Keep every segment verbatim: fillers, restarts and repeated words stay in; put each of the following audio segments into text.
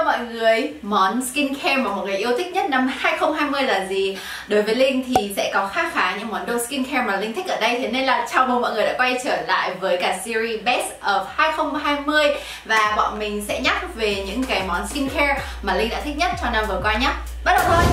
mọi người. Món skincare mà mọi người yêu thích nhất năm hai không hai không là gì? Đối với Linh thì sẽ có khá khá những món đồ skincare mà Linh thích ở đây. Thế nên là chào mừng mọi người đã quay trở lại với cả series Best of hai không hai không. Và bọn mình sẽ nhắc về những cái món skincare mà Linh đã thích nhất cho năm vừa qua nhé. Bắt đầu thôi!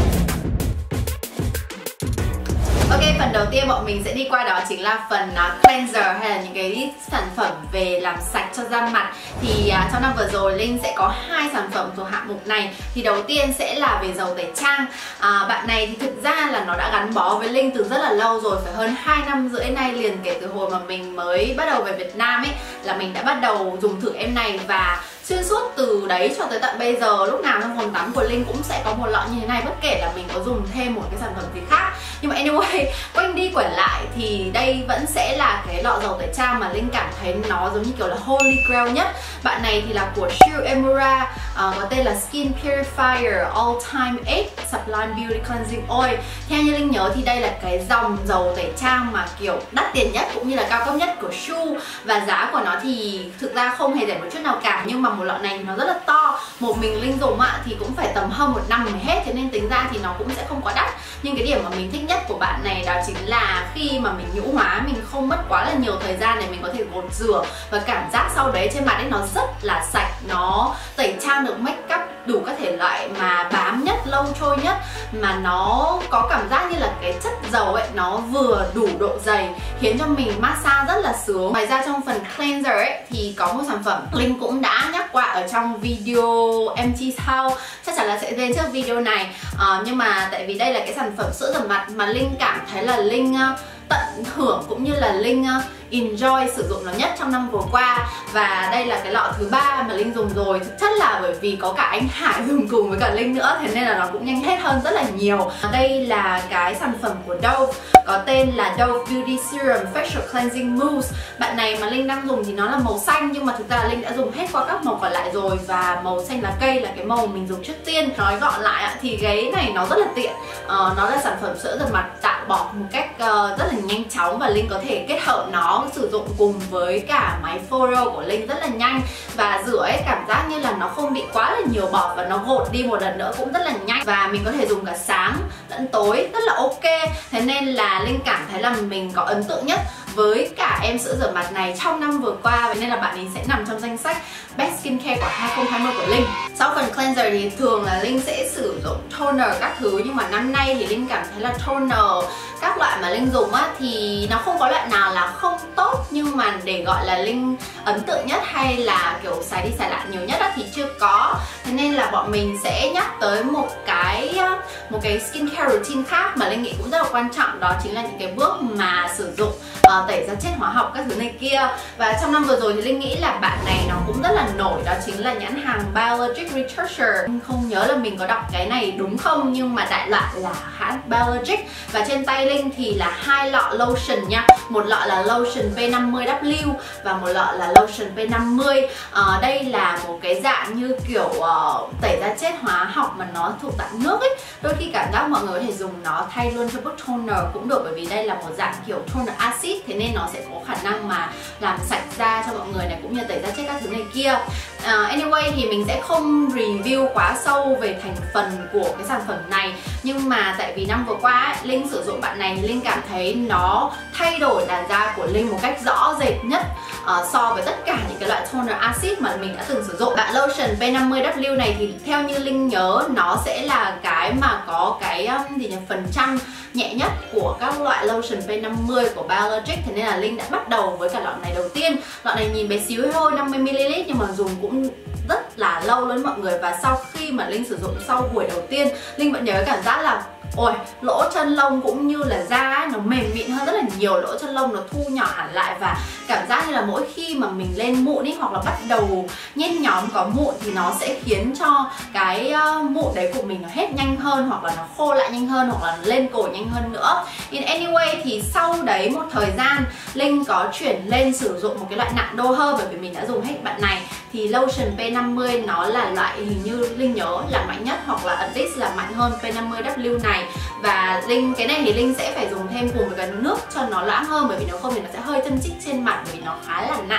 Ok, phần đầu tiên bọn mình sẽ đi qua đó chính là phần uh, cleanser hay là những cái sản phẩm về làm sạch cho da mặt. Thì uh, trong năm vừa rồi Linh sẽ có hai sản phẩm thuộc hạng mục này. Thì đầu tiên sẽ là về dầu tẩy trang. uh, Bạn này thì thực ra là nó đã gắn bó với Linh từ rất là lâu rồi, phải hơn hai năm rưỡi nay liền, kể từ hồi mà mình mới bắt đầu về Việt Nam ấy là mình đã bắt đầu dùng thử em này. Và xuyên suốt từ đấy cho tới tận bây giờ, lúc nào trong phòng tắm của Linh cũng sẽ có một lọ như thế này, bất kể là mình có dùng thêm một cái sản phẩm gì khác. Nhưng mà anyway, quanh đi quẩn lại thì đây vẫn sẽ là cái lọ dầu tẩy trang mà Linh cảm thấy nó giống như kiểu là holy grail nhất. Bạn này thì là của Shu Uemura, uh, có tên là Skin Purifier All Time eight Sublime Beauty Cleansing Oil. Theo như Linh nhớ thì đây là cái dòng dầu tẩy trang mà kiểu đắt tiền nhất cũng như là cao cấp nhất của Shu. Và giá của nó thì thực ra không hề rẻ một chút nào cả, nhưng mà một lọ này thì nó rất là to. Một mình Linh dùng ạ thì cũng phải tầm hơn một năm mới hết, thế nên tính ra thì nó cũng sẽ không quá đắt. Nhưng cái điểm mà mình thích nhất của bạn này đó chính là khi mà mình nhũ hóa, mình không mất quá là nhiều thời gian để mình có thể gột rửa, và cảm giác sau đấy trên mặt ấy nó rất là sạch, nó tẩy trang được make up đủ các thể loại mà bám nhất, lâu trôi nhất, mà nó có cảm giác như là cái chất dầu ấy nó vừa đủ độ dày, khiến cho mình massage rất là sướng. Ngoài ra trong phần cleanser ấy thì có một sản phẩm Linh cũng đã nhắc qua ở trong video em tê sau, chắc chắn là sẽ lên trước video này. à, Nhưng mà tại vì đây là cái sản phẩm sữa rửa mặt mà Linh cảm thấy là Linh uh, tận hưởng cũng như là Linh uh, enjoy sử dụng nó nhất trong năm vừa qua. Và đây là cái lọ thứ ba mà Linh dùng rồi. Thực chất là bởi vì có cả anh Hải dùng cùng với cả Linh nữa, thế nên là nó cũng nhanh hết hơn rất là nhiều. Đây là cái sản phẩm của Dove, có tên là Dove Beauty Serum Facial Cleansing Mousse. Bạn này mà Linh đang dùng thì nó là màu xanh, nhưng mà thực ra là Linh đã dùng hết qua các màu còn lại rồi. Và màu xanh lá cây là cái màu mình dùng trước tiên. Nói gọn lại thì cái này nó rất là tiện. ờ, Nó là sản phẩm sữa rửa mặt tạo bọt một cách uh, rất là nhanh chóng, và Linh có thể kết hợp nó sử dụng cùng với cả máy Foro của Linh rất là nhanh. Và rửa ấy cảm giác như là nó không bị quá là nhiều bọt, và nó gột đi một lần nữa cũng rất là nhanh. Và mình có thể dùng cả sáng lẫn tối rất là ok. Thế nên là Linh cảm thấy là mình có ấn tượng nhất với cả em sữa rửa mặt này trong năm vừa qua, vậy nên là bạn ấy sẽ nằm trong danh sách Best Skincare của hai không hai không của Linh. Sau phần cleanser thì thường là Linh sẽ sử dụng toner các thứ, nhưng mà năm nay thì Linh cảm thấy là toner các loại mà Linh dùng á thì nó không có loại nào là không tốt, nhưng mà để gọi là Linh ấn tượng nhất hay là kiểu xài đi xài lại nhiều nhất á thì chưa có. Thế nên là bọn mình sẽ nhắc tới một cái một cái skincare routine khác mà Linh nghĩ cũng rất là quan trọng, đó chính là những cái bước mà sử dụng uh, tẩy da chết hóa học các thứ này kia. Và trong năm vừa rồi thì Linh nghĩ là bạn này nó cũng rất là nổi, đó chính là nhãn hàng Biologic Retoucher. Không nhớ là mình có đọc cái này đúng không, nhưng mà đại loại là hãng Biologic. Và trên tay Linh thì là hai lọ lotion nha. Một lọ là lotion P năm mươi W và một lọ là lotion P năm mươi. uh, Đây là một cái dạng như kiểu uh, tẩy da chết hóa học mà nó thuộc dạng nước ấy. Đôi khi cảm giác mọi người có thể dùng nó thay luôn cho bước toner cũng được, bởi vì đây là một dạng kiểu toner acid, thế nên nó sẽ có khả năng mà làm sạch da cho mọi người này, cũng như tẩy da chết các thứ này kia. uh, Anyway thì mình sẽ không review quá sâu về thành phần của cái sản phẩm này, nhưng mà tại vì năm vừa qua ấy, Linh sử dụng bạn này, Linh cảm thấy nó thay đổi làn da của Linh một cách rõ rệt nhất uh, so với tất cả những cái loại toner acid mà mình đã từng sử dụng. Bạn lotion P năm mươi W này thì theo như Linh nhớ nó sẽ là cái mà có cái um, gì nhỉ, phần trăm nhẹ nhất của các loại lotion P năm mươi của Biologic, thế nên là Linh đã bắt đầu với cả lọ này đầu tiên. Lọ này nhìn bé xíu thôi, năm mươi mi li lít, nhưng mà dùng cũng rất là lâu luôn mọi người. Và sau khi mà Linh sử dụng sau buổi đầu tiên, Linh vẫn nhớ cảm giác là ôi, lỗ chân lông cũng như là da ấy, nó mềm mịn hơn rất là nhiều, lỗ chân lông nó thu nhỏ hẳn lại, và cảm giác như là mỗi khi mà mình lên mụn ý, hoặc là bắt đầu nhen nhóm có mụn thì nó sẽ khiến cho cái uh, mụn đấy của mình nó hết nhanh hơn, hoặc là nó khô lại nhanh hơn, hoặc là nó lên cổ nhanh hơn nữa. In anyway thì sau đấy một thời gian Linh có chuyển lên sử dụng một cái loại nặng đô hơn, bởi vì mình đã dùng hết bạn này. Thì lotion P năm mươi nó là loại hình như Linh nhớ là mạnh nhất, hoặc là at least là mạnh hơn P năm mươi W này. Và Linh cái này thì Linh sẽ phải dùng thêm cùng với cái nước cho nó loãng hơn, bởi vì nếu không thì nó sẽ hơi chân chích trên mặt, bởi vì nó khá là nặng.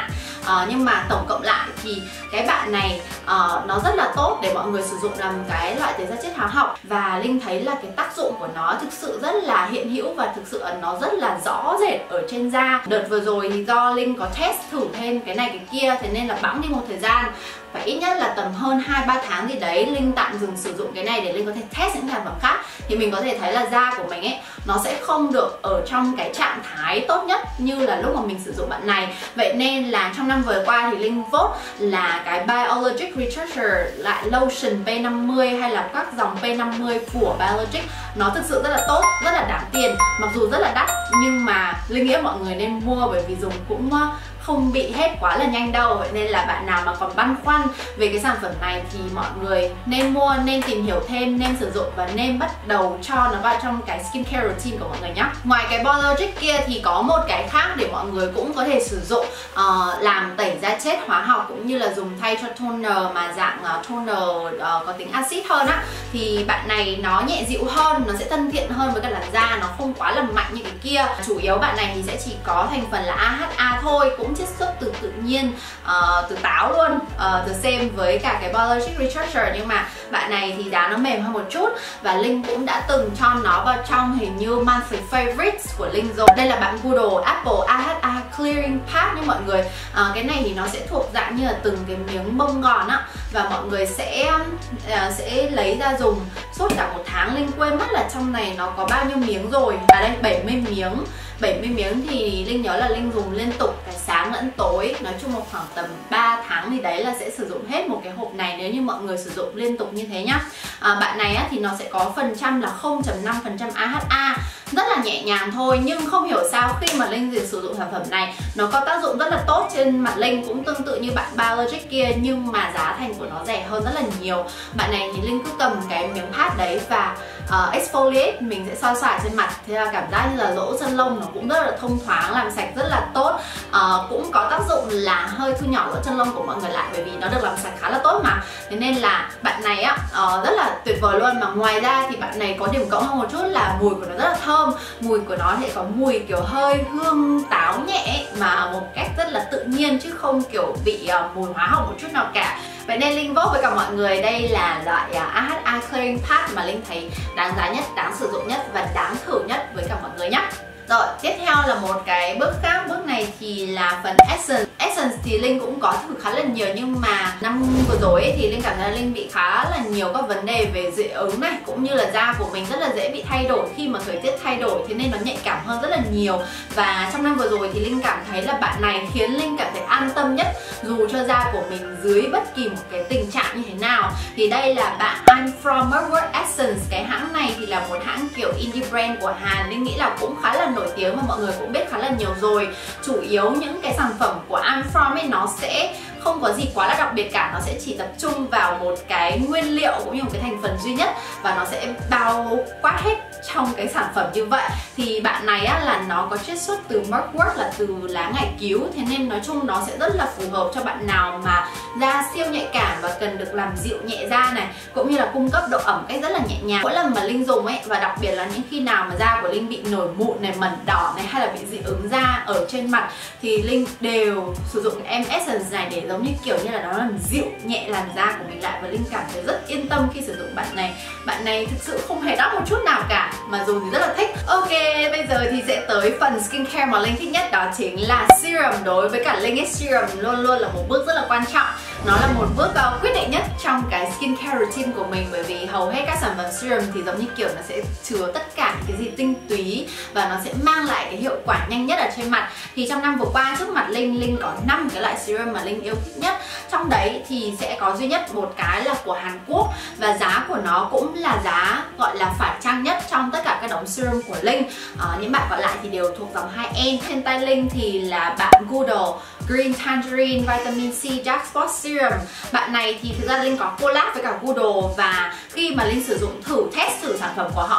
uh, nhưng mà tổng cộng lại thì cái bạn này uh, nó rất là tốt để mọi người sử dụng làm cái loại tẩy da chết hóa học, và Linh thấy là cái tác dụng của nó thực sự rất là hiện hữu và thực sự nó rất là rõ rệt ở trên da. Đợt vừa rồi thì do Linh có test thử thêm cái này cái kia, thế nên là bẵng đi một thời gian, phải ít nhất là tầm hơn hai ba tháng gì đấy Linh tạm dừng sử dụng cái này để Linh có thể test những sản phẩm khác. Thì mình có thể thấy là da của mình ấy nó sẽ không được ở trong cái trạng thái tốt nhất như là lúc mà mình sử dụng bạn này. Vậy nên là trong năm vừa qua thì Linh vote là cái Biologic Retoucher lại lotion P năm mươi hay là các dòng P năm mươi của Biologic nó thực sự rất là tốt, rất là đáng tiền. Mặc dù rất là đắt nhưng mà Linh nghĩ mọi người nên mua, bởi vì dùng cũng không bị hết quá là nhanh đâu. Vậy nên là bạn nào mà còn băn khoăn về cái sản phẩm này thì mọi người nên mua, nên tìm hiểu thêm, nên sử dụng và nên bắt đầu cho nó vào trong cái skincare routine của mọi người nhé. Ngoài cái Biologic kia thì có một cái khác để mọi người cũng có thể sử dụng uh, làm tẩy da chết hóa học, cũng như là dùng thay cho toner mà dạng uh, toner uh, có tính axit hơn á. Thì bạn này nó nhẹ dịu hơn, nó sẽ thân thiện hơn với cả làn da, nó không quá là mạnh như cái kia. Chủ yếu bạn này thì sẽ chỉ có thành phần là a hát a thôi, cũng chiết xuất từ tự nhiên, uh, từ táo luôn, uh, từ same với cả cái Biologic Retoucher, nhưng mà bạn này thì giá nó mềm hơn một chút, và Linh cũng đã từng cho nó vào trong hình như monthly favorites của Linh rồi. Đây là bạn Google Apple a hát a Clearing Pack nha mọi người. uh, cái này thì nó sẽ thuộc dạng như là từng cái miếng bông gòn á, và mọi người sẽ uh, sẽ lấy ra dùng suốt cả một tháng. Linh quên mất là trong này nó có bao nhiêu miếng rồi, à đây bảy mươi miếng. bảy mươi miếng thì Linh nhớ là Linh dùng liên tục cả sáng lẫn tối, nói chung là khoảng tầm ba tháng thì đấy là sẽ sử dụng hết một cái hộp này nếu như mọi người sử dụng liên tục như thế nhá. À, bạn này á, thì nó sẽ có phần trăm là không phẩy năm phần trăm a hát a, rất là nhẹ nhàng thôi, nhưng không hiểu sao khi mà Linh sử dụng sản phẩm này nó có tác dụng rất là tốt trên mặt Linh, cũng tương tự như bạn Biologic kia nhưng mà giá thành của nó rẻ hơn rất là nhiều. Bạn này thì Linh cứ cầm cái miếng pad đấy và uh, exfoliate, mình sẽ xoa xoa trên mặt, thế là cảm giác như là lỗ chân lông nó cũng rất là thông thoáng, làm sạch rất là tốt. uh, Cũng có tác dụng là hơi thu nhỏ lỗ chân lông của mọi người lại, bởi vì nó được làm sạch khá là tốt mà. Thế nên là bạn này á uh, rất là tuyệt vời luôn. Mà ngoài ra thì bạn này có điểm cộng hơn một chút là mùi của nó rất là thơm. Mùi của nó thì có mùi kiểu hơi hương táo nhẹ mà một cách rất là tự nhiên, chứ không kiểu bị uh, mùi hóa học một chút nào cả. Vậy nên Linh vote với cả mọi người đây là loại uh, a hát a Clearing Pack mà Linh thấy đáng giá nhất, đáng sử dụng nhất và đáng thử nhất với cả mọi người nhé. Rồi, tiếp theo là một cái bước khác. Bước này thì là phần Essence. Essence thì Linh cũng có thử khá là nhiều, nhưng mà năm vừa rồi ấy, thì Linh cảm thấy là Linh bị khá là nhiều các vấn đề về dị ứng này, cũng như là da của mình rất là dễ bị thay đổi khi mà thời tiết thay đổi, thế nên nó nhạy cảm hơn rất là nhiều. Và trong năm vừa rồi thì Linh cảm thấy là bạn này khiến Linh cảm thấy an tâm nhất, dù cho da của mình dưới bất kỳ một cái tình trạng như thế nào. Thì đây là bạn I'm From Mugwort Essence. Cái hãng này thì là một hãng kiểu indie brand của Hàn, Linh nghĩ là cũng khá là nổi tiếng và mọi người cũng biết khá là nhiều rồi. Chủ yếu những cái sản phẩm của I'm From ấy nó sẽ không có gì quá là đặc biệt cả, nó sẽ chỉ tập trung vào một cái nguyên liệu cũng như một cái thành phần duy nhất, và nó sẽ bao quát hết trong cái sản phẩm như vậy. Thì bạn này á, là nó có chiết xuất từ mugwort, là từ lá ngải cứu, thế nên nói chung nó sẽ rất là phù hợp cho bạn nào mà da siêu nhạy cảm và cần được làm dịu nhẹ da này, cũng như là cung cấp độ ẩm cách rất là nhẹ nhàng. Mỗi lần mà Linh dùng ấy, và đặc biệt là những khi nào mà da của Linh bị nổi mụn này, mẩn đỏ này, hay là bị dị ứng da ở trên mặt, thì Linh đều sử dụng em Essence này để giống như kiểu như là nó làm dịu nhẹ làn da của mình lại, và Linh cảm thấy rất yên tâm khi sử dụng bạn này. Bạn này thực sự không hề đắt một chút nào cả, mà dùng thì rất là thích. Ok, bây giờ thì sẽ tới phần skincare mà Linh thích nhất, đó chính là serum. Đối với cả Linh ấy, serum luôn luôn là một bước rất là quan trọng. Nó là một bước uh, quyết định nhất trong cái skincare routine của mình, bởi vì hầu hết các sản phẩm serum thì giống như kiểu nó sẽ chứa tất cả những cái gì tinh túy và nó sẽ mang lại cái hiệu quả nhanh nhất ở trên mặt. Thì trong năm vừa qua trước mặt Linh, Linh có năm cái loại serum mà Linh yêu thích nhất. Trong đấy thì sẽ có duy nhất một cái là của Hàn Quốc, và giá của nó cũng là giá gọi là phải chăng nhất trong tất cả các đống serum của Linh. À, những bạn còn lại thì đều thuộc dòng high-end. Trên tay Linh thì là bạn Goodle Green Tangerine Vitamin C Dark Spot Serum. Bạn này thì thực ra Linh có collab với cả Goodle, và khi mà Linh sử dụng thử test thử sản phẩm của họ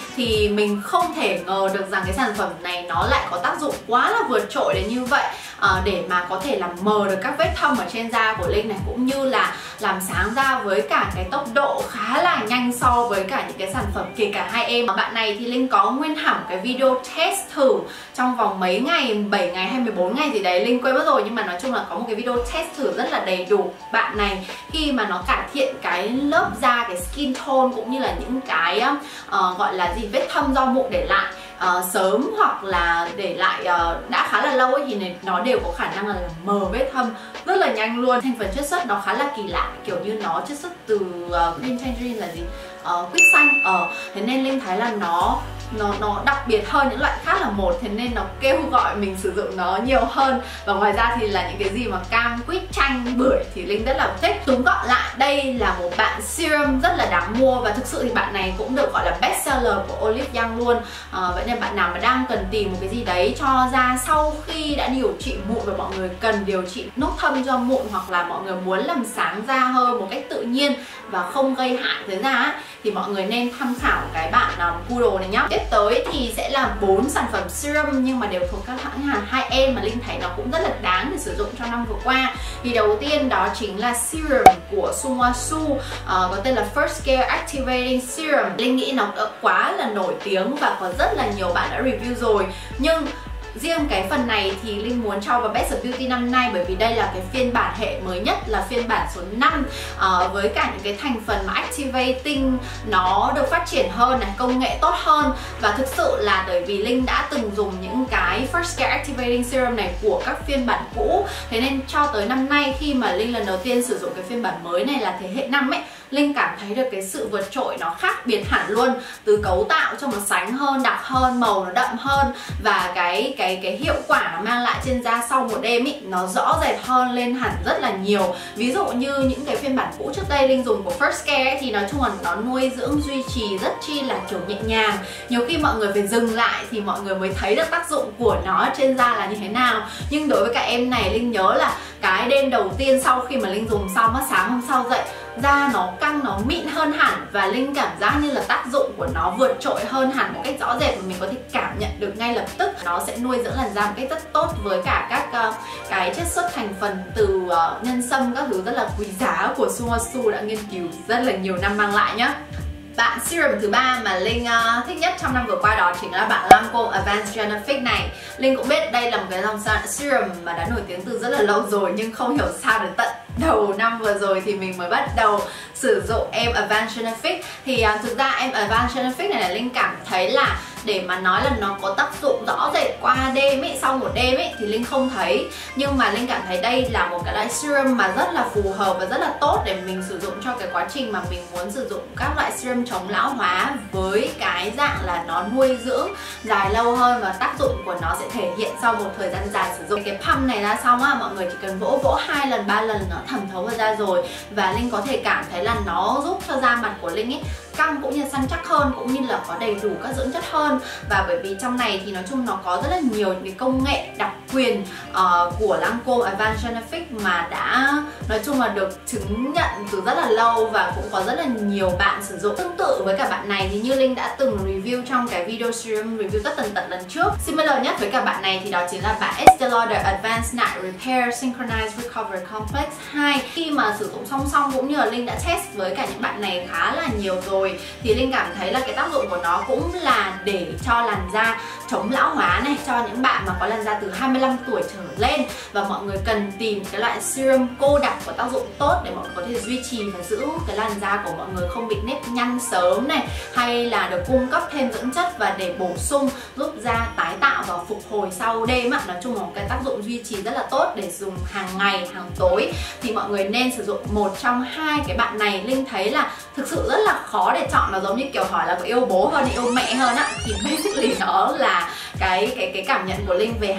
thì mình không thể ngờ được rằng cái sản phẩm này nó lại có tác dụng quá là vượt trội đến như vậy, à, để mà có thể làm mờ được các vết thâm ở trên da của Linh này, cũng như là làm sáng da với cả cái tốc độ khá là nhanh so với cả những cái sản phẩm kể cả hai em. Bạn này thì Linh có nguyên hẳn cái video test thử trong vòng mấy ngày, bảy ngày hay mười bốn ngày gì đấy, Linh quên mất rồi, nhưng mà nói chung là có một cái video test thử rất là đầy đủ. Bạn này khi mà nó cải thiện cái lớp da, cái skin tone cũng như là những cái uh, gọi là gì vết thâm do mụn để lại Uh, sớm hoặc là để lại uh, đã khá là lâu ấy, thì nó đều có khả năng là làm mờ vết thâm rất là nhanh luôn. Thành phần chiết xuất nó khá là kỳ lạ, kiểu như nó chiết xuất từ uh, green tangerine là gì? Uh, quýt xanh. Uh, thế nên Linh thấy là nó nó nó đặc biệt hơn những loại khác là một, thế nên nó kêu gọi mình sử dụng nó nhiều hơn. Và ngoài ra thì là những cái gì mà cam, quýt, chanh, bưởi thì Linh rất là thích. Túm gọn lại, đây là một bạn serum rất là đáng mua, và thực sự thì bạn này cũng được gọi là best seller của Olive Young luôn. À, vậy nên bạn nào mà đang cần tìm một cái gì đấy cho da sau khi đã điều trị mụn, và mọi người cần điều trị nốt thâm cho mụn, hoặc là mọi người muốn làm sáng da hơn một cách tự nhiên và không gây hại tới da, thì mọi người nên tham khảo cái bạn um, Poodle này nhá. Tiếp tới thì sẽ là bốn sản phẩm serum nhưng mà đều thuộc các hãng hàng hai em mà Linh thấy nó cũng rất là đáng để sử dụng trong năm vừa qua. Thì đầu tiên đó chính là serum của Sunwasu, uh, có tên là First Care Activating Serum. Linh nghĩ nó đã quá là nổi tiếng và có rất là nhiều bạn đã review rồi, nhưng riêng cái phần này thì Linh muốn cho vào Best of Beauty năm nay, bởi vì đây là cái phiên bản hệ mới nhất, là phiên bản số năm, uh, với cả những cái thành phần mà activating nó được phát triển hơn này, công nghệ tốt hơn. Và thực sự là bởi vì Linh đã từng dùng những cái First Care Activating Serum này của các phiên bản cũ, thế nên cho tới năm nay khi mà Linh lần đầu tiên sử dụng cái phiên bản mới này là thế hệ năm ấy, Linh cảm thấy được cái sự vượt trội nó khác biệt hẳn luôn, từ cấu tạo cho nó sánh hơn, đặc hơn, màu nó đậm hơn, và cái cái cái hiệu quả nó mang lại trên da sau một đêm ý, nó rõ rệt hơn lên hẳn rất là nhiều. Ví dụ như những cái phiên bản cũ trước đây Linh dùng của First Care ấy, thì nói chung là nó nuôi dưỡng duy trì rất chi là kiểu nhẹ nhàng, nhiều khi mọi người phải dừng lại thì mọi người mới thấy được tác dụng của nó trên da là như thế nào. Nhưng đối với các em này, Linh nhớ là cái đêm đầu tiên sau khi mà Linh dùng xong á, sáng hôm sau dậy da nó căng, nó mịn hơn hẳn, và Linh cảm giác như là tác dụng của nó vượt trội hơn hẳn một cách rõ rệt, và mình có thể cảm nhận được ngay lập tức. Nó sẽ nuôi dưỡng làn da một cách rất tốt với cả các uh, cái chiết xuất thành phần từ uh, nhân sâm các thứ rất là quý giá của Sunwasu đã nghiên cứu rất là nhiều năm mang lại nhá. Bạn serum thứ ba mà Linh uh, thích nhất trong năm vừa qua đó chính là bạn Lancome Advanced Genifique này. Linh cũng biết đây là một cái dòng serum mà đã nổi tiếng từ rất là lâu rồi, nhưng không hiểu sao đến tận đầu năm vừa rồi thì mình mới bắt đầu sử dụng em Advanced Genifique. Thì uh, thực ra em Advanced Genifique này là Linh cảm thấy là để mà nói là nó có tác dụng rõ rệt qua đêm ấy, sau một đêm ấy thì Linh không thấy. Nhưng mà Linh cảm thấy đây là một cái loại serum mà rất là phù hợp và rất là tốt để mình sử dụng cho cái quá trình mà mình muốn sử dụng các loại serum chống lão hóa, với cái dạng là nó nuôi dưỡng dài lâu hơn, và tác dụng của nó sẽ thể hiện sau một thời gian dài sử dụng. Cái pump này ra xong á, mọi người chỉ cần vỗ vỗ hai lần ba lần nó thẩm thấu vào da rồi, và Linh có thể cảm thấy là nó giúp cho da mặt của Linh ấy căng cũng như săn chắc hơn, cũng như là có đầy đủ các dưỡng chất hơn. Và bởi vì trong này thì nói chung nó có rất là nhiều những cái công nghệ đặc quyền uh, của Lancome Advanced Genifique mà đã nói chung là được chứng nhận từ rất là lâu, và cũng có rất là nhiều bạn sử dụng. Tương tự với cả bạn này thì như Linh đã từng review trong cái video serum review tất tần tật lần trước. Similar nhất với cả bạn này thì đó chính là bạn Estée Lauder Advanced Night Repair Synchronized Recovery Complex hai. Khi mà sử dụng song song cũng như là Linh đã test với cả những bạn này khá là nhiều rồi, thì Linh cảm thấy là cái tác dụng của nó cũng là để cho làn da chống lão hóa này, cho những bạn mà có làn da từ hai mươi lăm tuổi trở lên, và mọi người cần tìm cái loại serum cô đặc có tác dụng tốt để mọi người có thể duy trì và giữ cái làn da của mọi người không bị nếp nhăn sớm này, hay là được cung cấp thêm dưỡng chất và để bổ sung giúp da tái tạo và phục hồi sau đêm ạ. Nói chung là một cái tác dụng duy trì rất là tốt để dùng hàng ngày, hàng tối, thì mọi người nên sử dụng một trong hai cái bạn này. Linh thấy là thực sự rất là khó để chọn, nó giống như kiểu hỏi là có yêu bố hơn hay yêu mẹ hơn á, thì basically nó là cái cái cái cảm nhận của Linh về hai bạn này.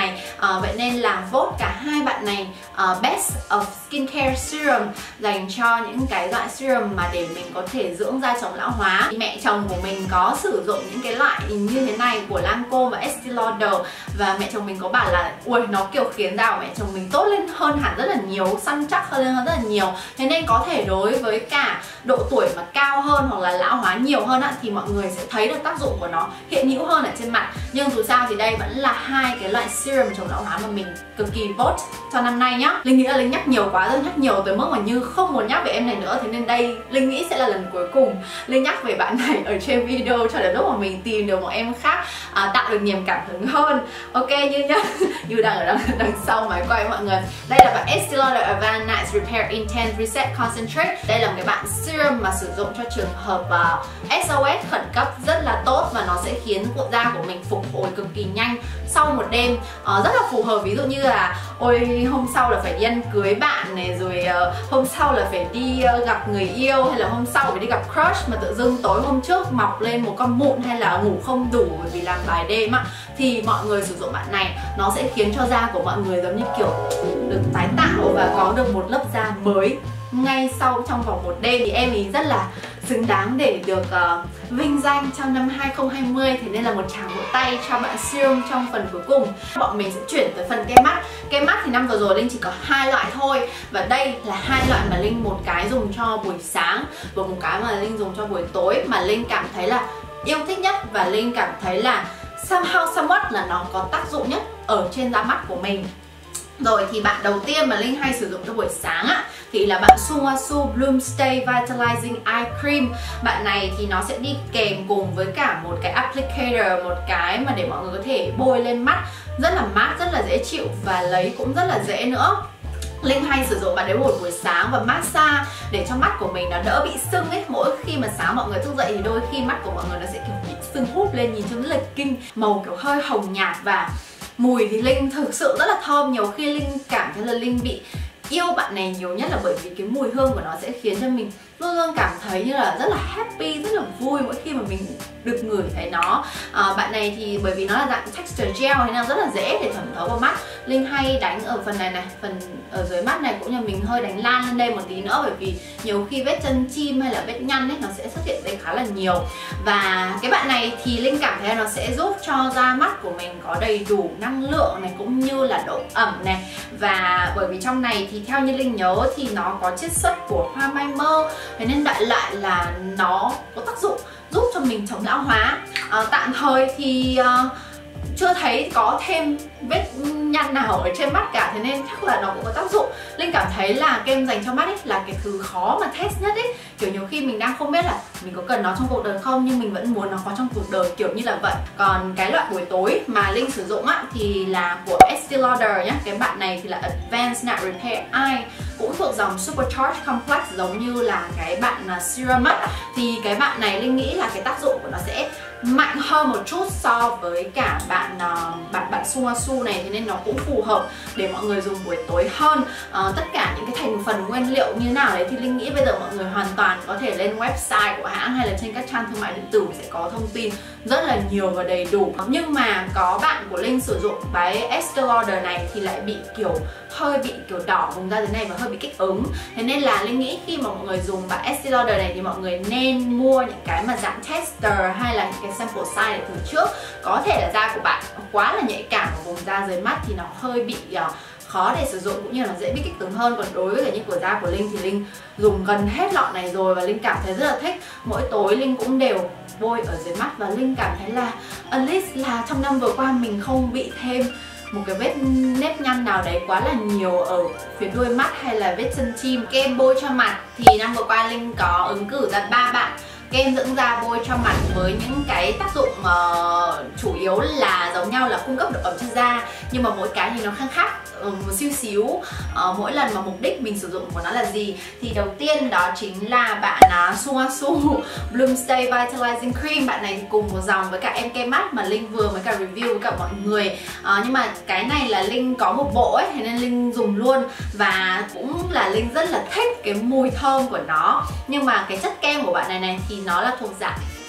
này. uh, Vậy nên là vote cả hai bạn này uh, Best of Skincare Serum dành cho những cái loại serum mà để mình có thể dưỡng da chống lão hóa. Mẹ chồng của mình có sử dụng những cái loại như thế này của Lancome và Estée Lauder, và mẹ chồng mình có bảo là ui, nó kiểu khiến da của mẹ chồng mình tốt lên hơn hẳn rất là nhiều, săn chắc hơn lên hơn rất là nhiều. Thế nên có thể đối với cả độ tuổi mà cao hơn hoặc là lão hóa nhiều hơn á, thì mọi người sẽ thấy được tác dụng của nó hiện hữu hơn ở trên mặt. Nhưng dù sao thì đây vẫn là hai cái loại serum chống lão hóa mà mình cực kỳ vote cho năm nay nhá. Linh nghĩ là Linh nhắc nhiều quá rồi, nhắc nhiều tới mức mà như không muốn nhắc về em này nữa. Thế nên đây Linh nghĩ sẽ là lần cuối cùng Linh nhắc về bạn này ở trên video, cho đến lúc mà mình tìm được một em khác à, tạo được niềm cảm hứng hơn. Ok như nhá, như đang ở đằng, đằng sau máy quay mọi người. Đây là bạn Estée Lauder Advanced Night Repair Intense Reset Concentrate. Đây là một cái bạn serum mà sử dụng cho trường hợp uh, ét o ét khẩn cấp rất là tốt, và nó sẽ khiến da của mình phục hồi cực kỳ nhanh sau một đêm. uh, Rất là phù hợp, ví dụ như là ôi hôm sau là phải đi ăn cưới bạn này, rồi uh, hôm sau là phải đi uh, gặp người yêu, hay là hôm sau phải đi gặp crush mà tự dưng tối hôm trước mọc lên một con mụn hay là ngủ không đủ bởi vì làm bài đêm á, thì mọi người sử dụng bạn này nó sẽ khiến cho da của mọi người giống như kiểu được tái tạo và có được một lớp da mới ngay sau trong vòng một đêm. Thì em ý rất là xứng đáng để được uh, vinh danh trong năm hai không hai không. Thế nên là một tràng vỗ tay cho bạn serum trong phần cuối cùng. Bọn mình sẽ chuyển tới phần kem mắt. Kem mắt thì năm vừa rồi Linh chỉ có hai loại thôi, và đây là hai loại mà Linh một cái dùng cho buổi sáng và một cái mà Linh dùng cho buổi tối, mà Linh cảm thấy là yêu thích nhất, và Linh cảm thấy là somehow somewhat là nó có tác dụng nhất ở trên da mắt của mình. Rồi thì bạn đầu tiên mà Linh hay sử dụng cho buổi sáng á, thì là bạn Sulwhasoo Bloom Stay Vitalizing Eye Cream. Bạn này thì nó sẽ đi kèm cùng với cả một cái applicator, một cái mà để mọi người có thể bôi lên mắt, rất là mát, rất là dễ chịu và lấy cũng rất là dễ nữa. Linh hay sử dụng bạn đấy một buổi sáng và massage để cho mắt của mình nó đỡ bị sưng ấy. Mỗi khi mà sáng mọi người thức dậy thì đôi khi mắt của mọi người nó sẽ kiểu bị sưng húp lên, nhìn trông rất là kinh, màu kiểu hơi hồng nhạt, và mùi thì Linh thực sự rất là thơm. Nhiều khi Linh cảm thấy là Linh bị yêu bạn này nhiều nhất là bởi vì cái mùi hương của nó sẽ khiến cho mình luôn luôn cảm thấy như là rất là happy, rất là vui mỗi khi mà mình được ngửi thấy nó. à, Bạn này thì bởi vì nó là dạng texture gel nên là rất là dễ để thẩm thấu vào mắt. Linh hay đánh ở phần này này, phần ở dưới mắt này, cũng như mình hơi đánh lan lên đây một tí nữa, bởi vì nhiều khi vết chân chim hay là vết nhăn ấy nó sẽ xuất hiện đây khá là nhiều. Và cái bạn này thì Linh cảm thấy là nó sẽ giúp cho da mắt của mình có đầy đủ năng lượng này, cũng như là độ ẩm này. Và bởi vì trong này thì theo như Linh nhớ thì nó có chiết xuất của hoa mai mơ, thế nên đại loại là nó có tác dụng giúp cho mình chống lão hóa. à, Tạm thời thì uh, chưa thấy có thêm vết nhăn nào ở trên mắt cả, thế nên chắc là nó cũng có tác dụng. Linh cảm thấy là kem dành cho mắt ấy là cái thứ khó mà test nhất ấy. Kiểu nhiều khi mình đang không biết là mình có cần nó trong cuộc đời không, nhưng mình vẫn muốn nó có trong cuộc đời, kiểu như là vậy. Còn cái loại buổi tối mà Linh sử dụng á thì là của Estée Lauder nhá. Cái bạn này thì là Advanced Night Repair Eye, cũng thuộc dòng Supercharged Complex giống như là cái bạn serum á. Thì cái bạn này Linh nghĩ là cái tác dụng của nó sẽ mạnh hơn một chút so với cả bạn uh, bạn bạn Sulwhasoo này, thế nên nó cũng phù hợp để mọi người dùng buổi tối hơn. Uh, tất cả những cái thành phần nguyên liệu như nào đấy thì Linh nghĩ bây giờ mọi người hoàn toàn có thể lên website của hãng hay là trên các trang thương mại điện tử sẽ có thông tin rất là nhiều và đầy đủ. Nhưng mà có bạn của Linh sử dụng cái Estée Lauder này thì lại bị kiểu hơi bị kiểu đỏ vùng da thế này và hơi bị kích ứng. Thế nên là Linh nghĩ khi mà mọi người dùng bạn Estée Lauder này thì mọi người nên mua những cái mà dạng tester hay là những cái sample size để thử trước. Có thể là da của bạn quá là nhạy cảm ở vùng da dưới mắt thì nó hơi bị uh, khó để sử dụng, cũng như là nó dễ bị kích ứng hơn. Còn đối với cả những của da của Linh thì Linh dùng gần hết lọ này rồi và Linh cảm thấy rất là thích. Mỗi tối Linh cũng đều bôi ở dưới mắt và Linh cảm thấy là at least là trong năm vừa qua mình không bị thêm một cái vết nếp nhăn nào đấy quá là nhiều ở phía đuôi mắt hay là vết chân chim. Kem bôi cho mặt thì năm vừa qua Linh có ứng cử ra ba bạn kem dưỡng da bôi cho mặt với những cái tác dụng uh, chủ yếu là giống nhau là cung cấp độ ẩm cho da, nhưng mà mỗi cái thì nó khác khác uh, một xíu xíu uh, mỗi lần mà mục đích mình sử dụng của nó là gì. Thì đầu tiên đó chính là bạn uh, Sulwhasoo Bloom Stay Vitalizing Cream. Bạn này thì cùng một dòng với cả em kem mắt mà Linh vừa mới cả review với cả mọi người, uh, nhưng mà cái này là Linh có một bộ ấy, thế nên Linh dùng luôn và cũng là Linh rất là thích cái mùi thơm của nó. Nhưng mà cái chất kem của bạn này này thì nó là thuộc dạng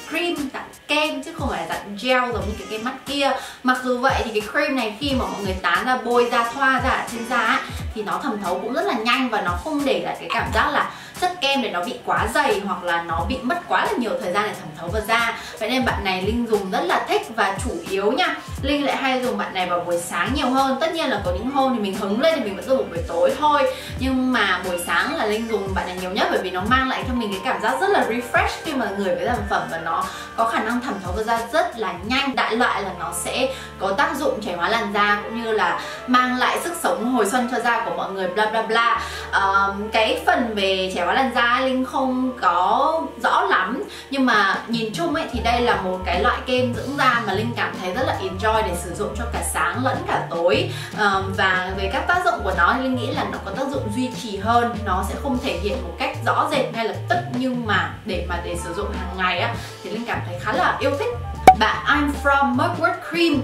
cream, dạng kem chứ không phải là dạng gel giống như cái kem mắt kia. Mặc dù vậy thì cái cream này khi mà mọi người tán ra, bôi ra, thoa ra ở trên da ấy, thì nó thẩm thấu cũng rất là nhanh và nó không để lại cái cảm giác là chất kem để nó bị quá dày hoặc là nó bị mất quá là nhiều thời gian để thẩm thấu vào da. Vậy nên bạn này Linh dùng rất là thích, và chủ yếu nha, Linh lại hay dùng bạn này vào buổi sáng nhiều hơn. Tất nhiên là có những hôm thì mình hứng lên thì mình vẫn dùng buổi tối thôi, nhưng mà buổi sáng là Linh dùng bạn này nhiều nhất, bởi vì nó mang lại cho mình cái cảm giác rất là refresh khi mà ngửi với sản phẩm, và nó có khả năng thẩm thấu vào da rất là nhanh. Đại loại là nó sẽ có tác dụng trẻ hóa làn da cũng như là mang lại sức sống hồi xuân cho da của mọi người, bla bla bla. Uh, cái phần về trẻ hóa làn da Linh không có rõ lắm, nhưng mà nhìn chung ấy thì đây là một cái loại kem dưỡng da mà Linh cảm thấy rất là enjoy để sử dụng cho cả sáng lẫn cả tối. uh, Và về các tác dụng của nó thì Linh nghĩ là nó có tác dụng duy trì hơn, nó sẽ không thể hiện một cách rõ rệt ngay lập tức, nhưng mà để mà để sử dụng hàng ngày á thì Linh cảm thấy khá là yêu thích. Bạn I'm From Mugwort Cream,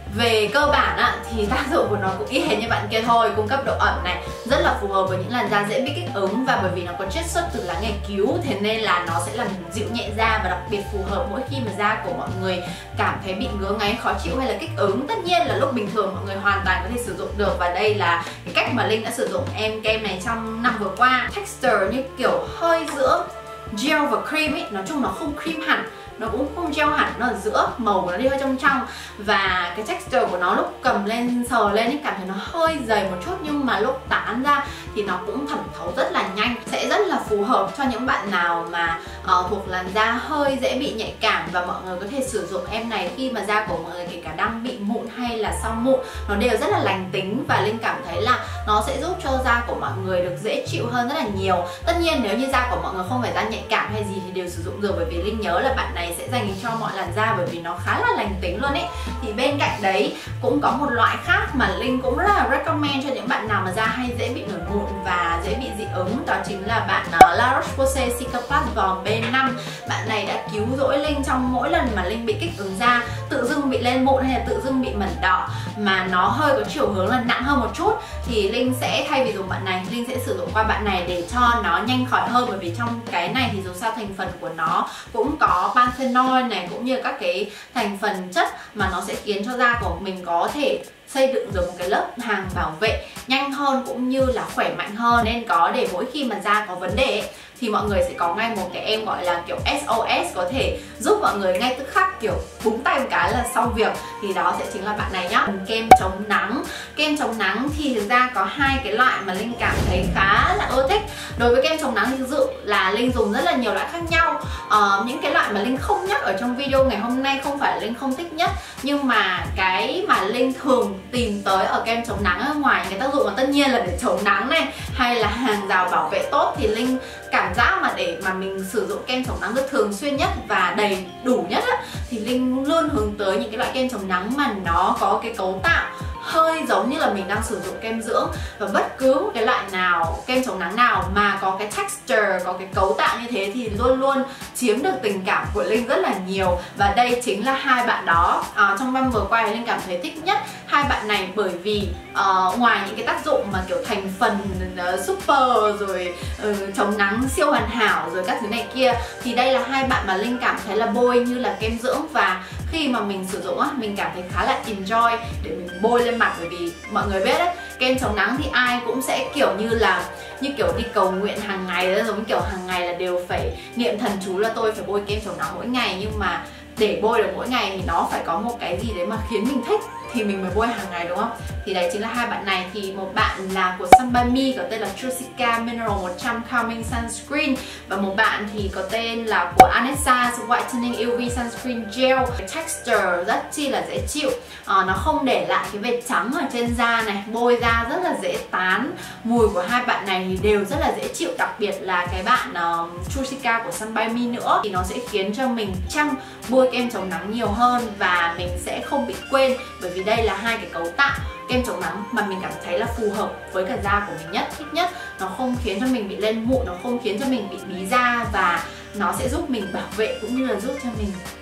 về cơ bản á, thì tác dụng của nó cũng y hệt như bạn kia thôi, cung cấp độ ẩm này, rất là phù hợp với những làn da dễ bị kích ứng, và bởi vì nó có chiết xuất từ lá ngải cứu, thế nên là nó sẽ làm dịu nhẹ da và đặc biệt phù hợp mỗi khi mà da của mọi người cảm thấy bị ngứa ngáy, khó chịu hay là kích ứng. Tất nhiên là lúc bình thường mọi người hoàn toàn có thể sử dụng được, và đây là cái cách mà Linh đã sử dụng em kem này trong năm vừa qua. Texture như kiểu hơi giữa gel và cream ấy, nói chung nó không cream hẳn, nó cũng không gel hẳn, nó ở giữa, màu của nó đi hơi trong trong, và cái texture của nó lúc cầm lên sờ lên ấy cảm thấy nó hơi dày một chút, nhưng mà lúc tán ra thì nó cũng thẩm thấu rất là nhanh, sẽ rất là phù hợp cho những bạn nào mà uh, thuộc làn da hơi dễ bị nhạy cảm, và mọi người có thể sử dụng em này khi mà da của mọi người kể cả đang bị mụn hay là sau mụn, nó đều rất là lành tính, và Linh cảm thấy là nó sẽ giúp cho da của mọi người được dễ chịu hơn rất là nhiều. Tất nhiên nếu như da của mọi người không phải da nhạy cảm hay gì thì đều sử dụng được, bởi vì Linh nhớ là bạn này sẽ dành cho mọi làn da, bởi vì nó khá là lành tính luôn ấy. Thì bên cạnh đấy cũng có một loại khác mà Linh cũng rất là recommend cho những bạn nào mà da hay dễ bị nổi mụn và dễ bị dị ứng, đó chính là bạn uh, La Roche-Posay Cicaplast vòng B năm. Bạn này đã cứu rỗi Linh trong mỗi lần mà Linh bị kích ứng da, tự dưng bị lên mụn hay là tự dưng bị mẩn đỏ mà nó hơi có chiều hướng là nặng hơn một chút, thì Linh sẽ thay vì dùng bạn này, Linh sẽ sử dụng qua bạn này để cho nó nhanh khỏi hơn, bởi vì trong cái này thì dù sao thành phần của nó cũng có panthenol này, cũng như các cái thành phần chất mà nó sẽ khiến cho da của mình có thể xây dựng được một cái lớp hàng bảo vệ nhanh hơn cũng như là khỏe mạnh hơn. Nên có để mỗi khi mà da có vấn đề ấy, thì mọi người sẽ có ngay một cái em gọi là kiểu ét ô ét, có thể giúp mọi người ngay tức khắc kiểu búng tay một cái là xong việc, thì đó sẽ chính là bạn này nhá. Kem chống nắng. Kem chống nắng thì thực ra có hai cái loại mà Linh cảm thấy khá là ưa thích. Đối với kem chống nắng thì thực sự là Linh dùng rất là nhiều loại khác nhau. ờ, Những cái loại mà Linh không nhắc ở trong video ngày hôm nay không phải là Linh không thích nhất, nhưng mà cái mà Linh thường tìm tới ở kem chống nắng ở ngoài cái tác dụng là tất nhiên là để chống nắng này hay là hàng rào bảo vệ tốt, thì Linh cảm giác mà để mà mình sử dụng kem chống nắng được thường xuyên nhất và đầy đủ nhất á, thì Linh luôn hướng tới những cái loại kem chống nắng mà nó có cái cấu tạo hơi giống như là mình đang sử dụng kem dưỡng. Và bất cứ một cái loại nào, kem chống nắng nào mà có cái texture, có cái cấu tạo như thế thì luôn luôn chiếm được tình cảm của Linh rất là nhiều. Và đây chính là hai bạn đó. à, Trong năm vừa qua thì Linh cảm thấy thích nhất hai bạn này, bởi vì uh, ngoài những cái tác dụng mà kiểu thành phần uh, super rồi uh, chống nắng siêu hoàn hảo rồi các thứ này kia, thì đây là hai bạn mà Linh cảm thấy là bôi như là kem dưỡng, và khi mà mình sử dụng á, mình cảm thấy khá là enjoy để mình bôi lên mặt. Bởi vì mọi người biết đấy, kem chống nắng thì ai cũng sẽ kiểu như là như kiểu đi cầu nguyện hàng ngày đó, giống kiểu hàng ngày là đều phải niệm thần chú là tôi phải bôi kem chống nắng mỗi ngày, nhưng mà để bôi được mỗi ngày thì nó phải có một cái gì đấy mà khiến mình thích thì mình mới bôi hàng ngày, đúng không? Thì đấy chính là hai bạn này. Thì một bạn là của Sun By Me có tên là Trucica Mineral một trăm Calming Sunscreen, và một bạn thì có tên là của Anessa Whitening u vê Sunscreen Gel. Cái texture rất chi là dễ chịu, à, nó không để lại cái vệt trắng ở trên da này, bôi da rất là dễ tán. Mùi của hai bạn này thì đều rất là dễ chịu, đặc biệt là cái bạn uh, Trucica của Sun By Me nữa, thì nó sẽ khiến cho mình chăm bôi kem chống nắng nhiều hơn và mình sẽ không bị quên, bởi vì đây là hai cái cấu tạo kem chống nắng mà mình cảm thấy là phù hợp với cả da của mình nhất, thích nhất. Nó không khiến cho mình bị lên mụn, nó không khiến cho mình bị bí da, và nó sẽ giúp mình bảo vệ cũng như là giúp cho mình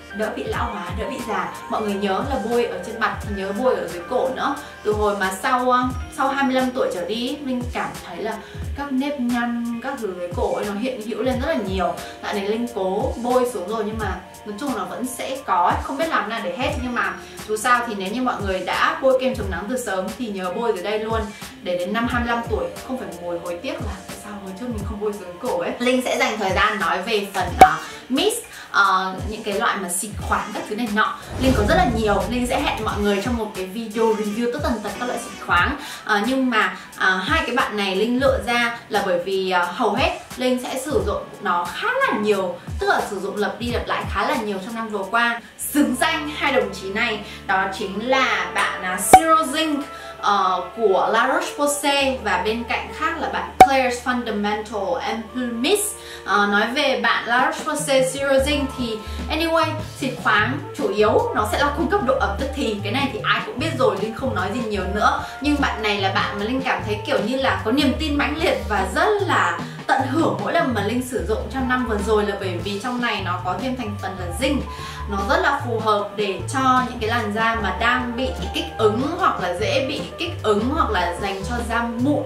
đỡ bị lão hóa, đỡ bị già. Mọi người nhớ là bôi ở trên mặt thì nhớ bôi ở dưới cổ nữa. Từ hồi mà sau sau hai mươi lăm tuổi trở đi, Linh cảm thấy là các nếp nhăn, các thứ dưới cổ ấy nó hiện hữu lên rất là nhiều. Dạo này Linh cố bôi xuống rồi nhưng mà nói chung là vẫn sẽ có, không biết làm nào để hết. Nhưng mà dù sao thì nếu như mọi người đã bôi kem chống nắng từ sớm thì nhớ bôi từ đây luôn, để đến năm hai mươi lăm tuổi không phải ngồi hối tiếc là tại sao hồi trước mình không bôi dưới cổ ấy. Linh sẽ dành thời gian nói về phần uh, mist, uh, những cái loại mà xịt khoáng các thứ này nọ. Linh có rất là nhiều, Linh sẽ hẹn mọi người trong một cái video review tất tần tật các loại xịt khoáng. uh, Nhưng mà uh, hai cái bạn này Linh lựa ra là bởi vì uh, hầu hết Linh sẽ sử dụng nó khá là nhiều, tức là sử dụng lặp đi lặp lại khá là nhiều trong năm vừa qua. Xứng danh hai đồng chí này đó chính là bạn uh, Zero Zinc uh, của La Roche-Posay và bên cạnh khác là bạn Klairs Fundamental Ampoule Mist. uh, Nói về bạn La Roche-Posay Zero Zinc thì anyway, xịt khoáng chủ yếu nó sẽ là cung cấp độ ẩm, tức thì cái này thì ai cũng biết rồi, Linh không nói gì nhiều nữa. Nhưng bạn này là bạn mà Linh cảm thấy kiểu như là có niềm tin mãnh liệt và rất là tận hưởng mỗi lần mà Linh sử dụng trong năm vừa rồi, là bởi vì trong này nó có thêm thành phần là zinc. Nó rất là phù hợp để cho những cái làn da mà đang bị kích ứng hoặc là dễ bị kích ứng hoặc là dành cho da mụn.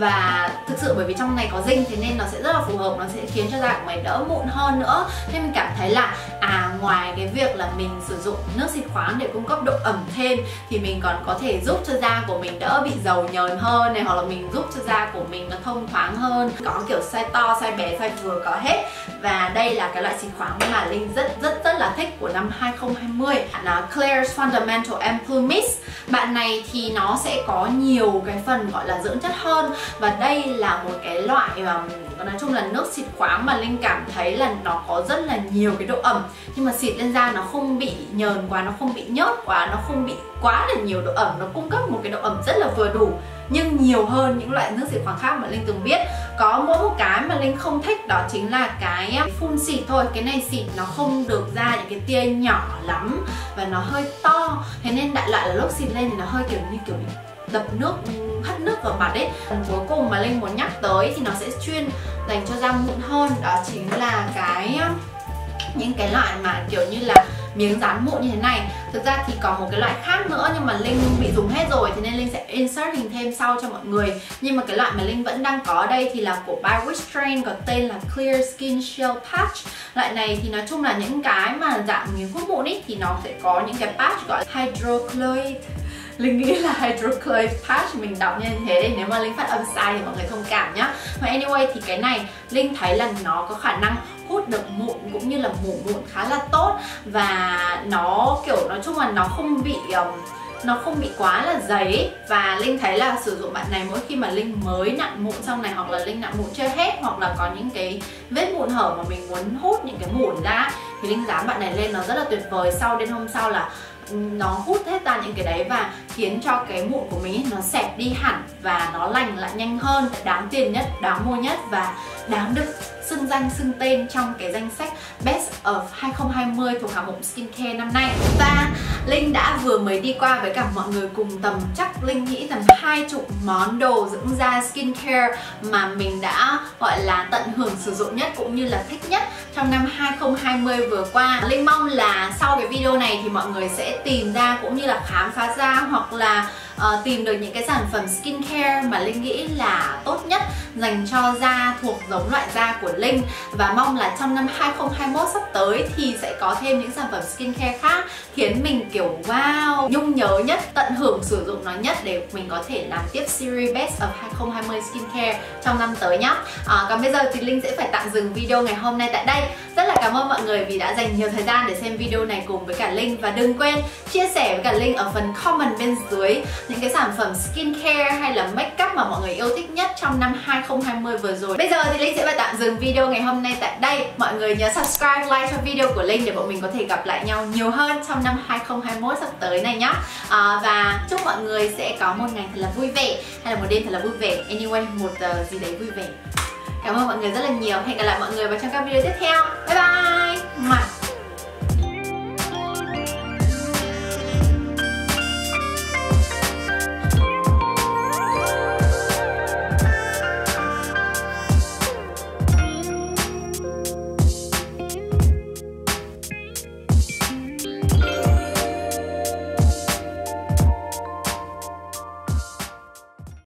Và thực sự bởi vì trong này có zinc thế nên nó sẽ rất là phù hợp, nó sẽ khiến cho da của mày đỡ mụn hơn nữa. Nên mình cảm thấy là à ngoài cái việc là mình sử dụng nước xịt khoáng để cung cấp độ ẩm thêm thì mình còn có thể giúp cho da của mình đỡ bị dầu nhờn hơn này, hoặc là mình giúp cho da của mình nó thông thoáng hơn. Có kiểu size to, size bé, size vừa có hết. Và đây là cái loại xịt khoáng mà Linh rất rất rất là thích của năm hai không hai không, là Klairs Fundamental Ampoule Mist. Bạn này thì nó sẽ có nhiều cái phần gọi là dưỡng chất hơn, và đây là một cái loại um, nói chung là nước xịt khoáng mà Linh cảm thấy là nó có rất là nhiều cái độ ẩm, nhưng mà xịt lên da nó không bị nhờn quá, nó không bị nhớt quá, nó không bị quá là nhiều độ ẩm, nó cung cấp một cái độ ẩm rất là vừa đủ, nhưng nhiều hơn những loại nước xịt khoáng khác mà Linh từng biết. Có mỗi một cái mà Linh không thích đó chính là cái phun xịt thôi. Cái này xịt nó không được ra những cái tia nhỏ lắm và nó hơi to, thế nên đại loại là lúc xịt lên thì nó hơi kiểu như kiểu đập nước, hắt nước vào mặt ấy. Phần cuối cùng mà Linh muốn nhắc tới thì nó sẽ chuyên dành cho da mụn hơn, đó chính là cái những cái loại mà kiểu như là miếng dán mụn như thế này. Thực ra thì có một cái loại khác nữa nhưng mà Linh bị dùng hết rồi, thế nên Linh sẽ insert hình thêm sau cho mọi người. Nhưng mà cái loại mà Linh vẫn đang có ở đây thì là của By Witch Strain, có tên là Clear Skin Shield Patch. Loại này thì nói chung là những cái mà dạng miếng hút mụn ý, thì nó sẽ có những cái patch gọi là hydrochloride. Linh nghĩ là hydrochloride patch, mình đọc như thế đấy, nếu mà Linh phát âm sai thì mọi người thông cảm nhá. Mà anyway thì cái này Linh thấy là nó có khả năng hút được mụn cũng như là mủ mụn khá là tốt, và nó kiểu nói chung là nó không bị um, nó không bị quá là dày. Và Linh thấy là sử dụng bạn này mỗi khi mà Linh mới nặn mụn xong này, hoặc là Linh nặn mụn chưa hết, hoặc là có những cái vết mụn hở mà mình muốn hút những cái mụn ra, thì Linh dán bạn này lên nó rất là tuyệt vời. Sau đến hôm sau là nó hút hết ra những cái đấy và khiến cho cái mụn của mình ấy, nó xẹp đi hẳn và nó lành lại nhanh hơn. Đáng tiền nhất, đáng mua nhất và đáng được xưng danh xưng tên trong cái danh sách Best of hai không hai không thuộc hạng mục skincare năm nay. Và Linh đã vừa mới đi qua với cả mọi người cùng tầm chắc Linh nghĩ tầm hai chục món đồ dưỡng da skincare mà mình đã gọi là tận hưởng sử dụng nhất cũng như là thích nhất trong năm hai không hai không vừa qua. Linh mong là sau cái video này thì mọi người sẽ tìm ra cũng như là khám phá ra hoặc là uh, tìm được những cái sản phẩm skincare mà Linh nghĩ là tốt nhất dành cho da thuộc giống loại da của Linh. Và mong là trong năm hai không hai mốt sắp tới thì sẽ có thêm những sản phẩm skincare khác khiến mình kiểu wow, nhung nhớ nhất, tận hưởng sử dụng nó nhất để mình có thể làm tiếp series Best of hai không hai không skincare trong năm tới nhá. À, còn bây giờ thì Linh sẽ phải tạm dừng video ngày hôm nay tại đây. Rất là cảm ơn mọi người vì đã dành nhiều thời gian để xem video này cùng với cả Linh. Và đừng quên chia sẻ với cả Linh ở phần comment bên dưới những cái sản phẩm skincare hay là makeup mà mọi người yêu thích nhất trong năm hai không hai không vừa rồi. Bây giờ thì Linh sẽ phải tạm dừng video ngày hôm nay tại đây. Mọi người nhớ subscribe, like cho video của Linh để bọn mình có thể gặp lại nhau nhiều hơn trong năm hai không hai mốt sắp tới này nhá. À, và chúc mọi người sẽ có một ngày thật là vui vẻ hay là một đêm thật là vui vẻ. Anyway, một uh, gì đấy vui vẻ. Cảm ơn mọi người rất là nhiều. Hẹn gặp lại mọi người vào trong các video tiếp theo. Bye bye.